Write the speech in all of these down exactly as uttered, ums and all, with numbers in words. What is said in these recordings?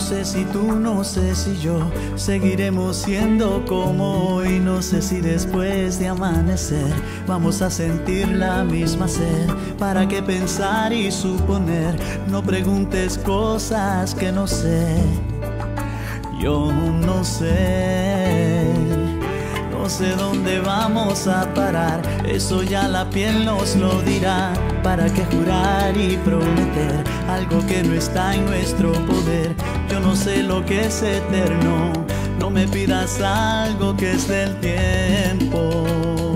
sé si tú, no sé si yo seguiremos siendo como hoy. No sé si después de amanecer vamos a sentir la misma sed. ¿Para qué pensar y suponer? No preguntes cosas que no sé. Yo no sé, no sé dónde vamos a parar. Eso ya la piel nos lo dirá. ¿Para qué jurar y prometer algo que no está en nuestro poder? Yo no sé lo que es eterno. No me pidas algo que es del tiempo.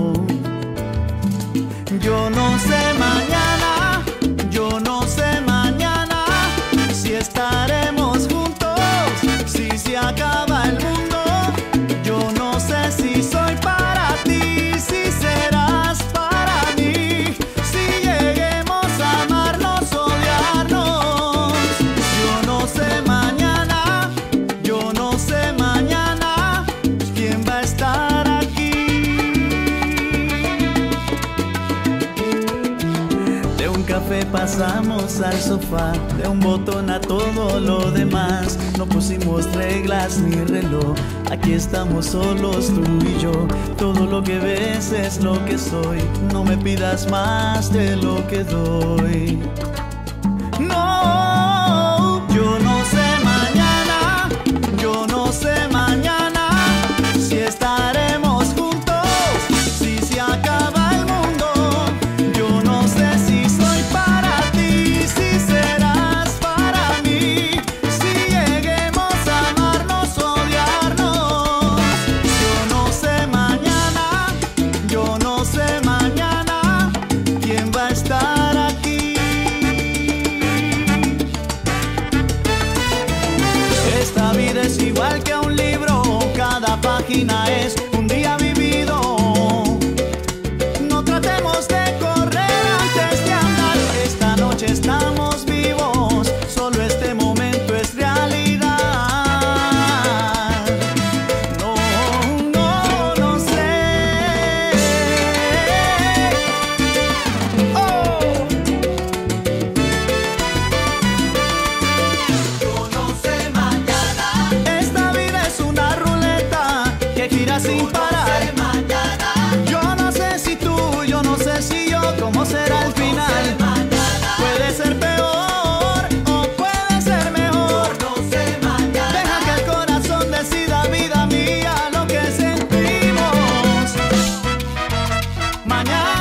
Yo no sé mañana, yo no sé mañana si estaremos juntos, si se acaba el mundo. Yo no sé si soy para ti, si serás para mí, si lleguemos a amarnos, odiarnos. Yo no sé mañana, yo no sé mañana quién va a estar aquí. De un café pasamos al sofá, de un botón a todo lo demás. No pusimos reglas ni reloj, aquí estamos solos tú y yo. Todo lo que ves es lo que soy, no me pidas más de lo que doy. No, yo no sé mañana, yo no sé mañana si estaremos juntos, si se acaba el mundo. Yo no sé si soy para ti, si serás para mí, si lleguemos a amarnos, odiarnos. Yo no sé mañana, yo no sé mañana quién va a estar aquí. Esta vida es igual que un libro, cada página es un día vivido. No tratemos de correr antes de andar, esta noche estamos vivos, solo este momento es realidad. No, no, no sé. Oh. Yo no sé mañana. Esta vida es una ruleta que gira sin parar. Yo no sé si tú, yo no sé si yo, cómo será el final. Puede ser peor o puede ser mejor. Deja que el corazón decida, vida mía, lo que sentimos. Mañana